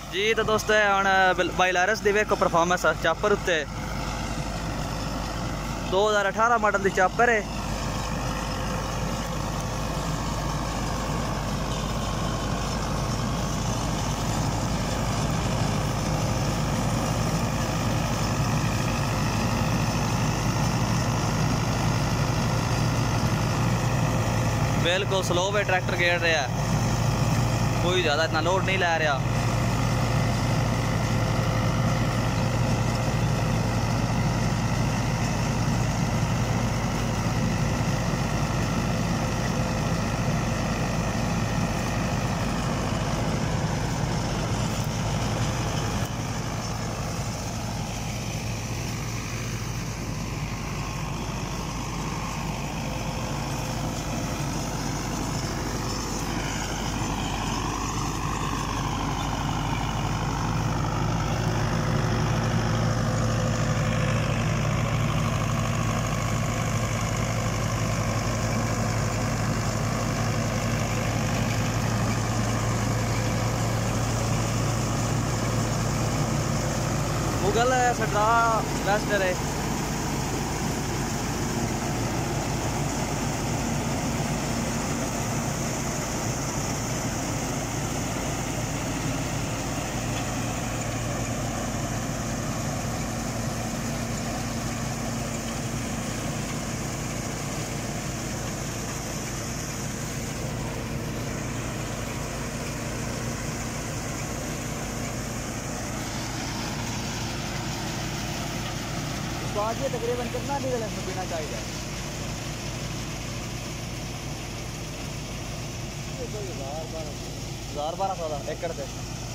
जी तो दोस्तों हम बाइलारस दी वेखो परफॉर्मेंस चापर उत्ते 2018 मॉडल की चापर है। बिल्कुल स्लो पे ट्रैक्टर गेड़ रहा है, कोई ज़्यादा इतना लोड नहीं ला रहा। मुगल सटरा वेस्टर है। तो आज ये तकरीबन कितना डीजल इसमें पीना चाहिए? 1000-1200 एकड़ से।